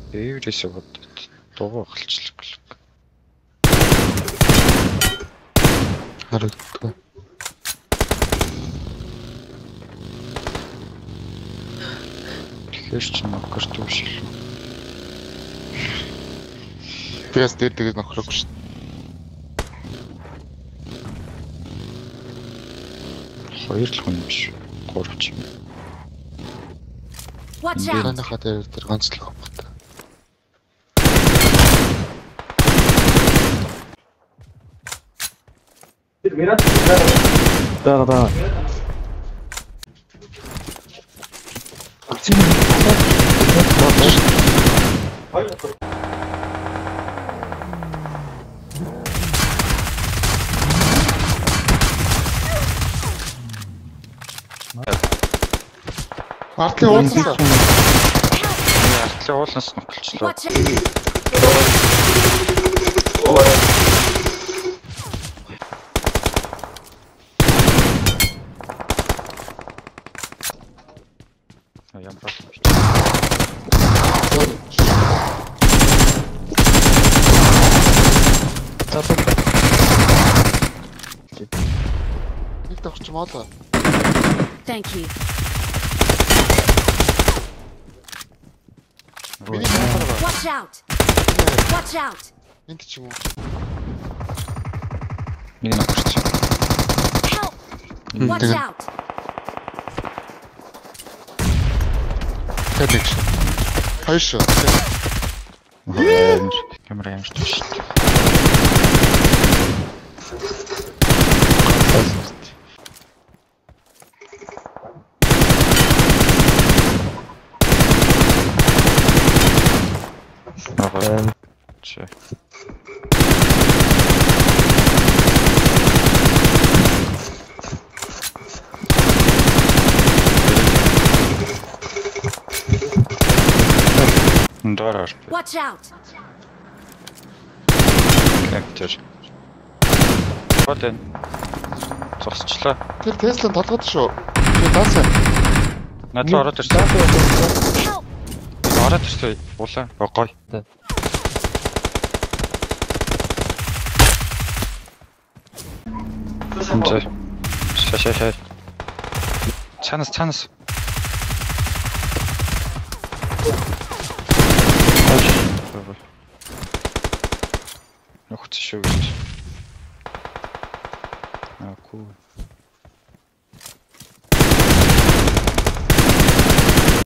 Эврэсээ бодод дуугаа халчлаг. Харагддаг. Тэгэхээр ч нөхөр төвшил. Пяс дээр тэгээд нөхрөг шүү. Хоёр л хүн юм биш. Гурав ч юм. Watch out! Танахаа дээр ганц л хавхтай. Да. Артлын уулзсан. Артлын уулнаас нөхөлчлөө. Watch out! Ямар бол биш. Нэг давч моолоо. Thank you. Миний хамаараа. Watch out! Watch out! Энд ч юм уу. Миний нөхөрч. Help! Watch тэгээд out! тэгээд шүү. Хоёр шүү. Камера ямар ч биш. Че. Дорож. Watch out! Кэптер. Потен. Цогцчлаа. Тэр Теслан толгод шүү. Тэр даасаа. Надад ороод ирсэн. Help! Ороод ирсэн. Улаа. Гой. Зэ. Шашаа. Чанас. Нөхөц шүү гэж. Аа, cool.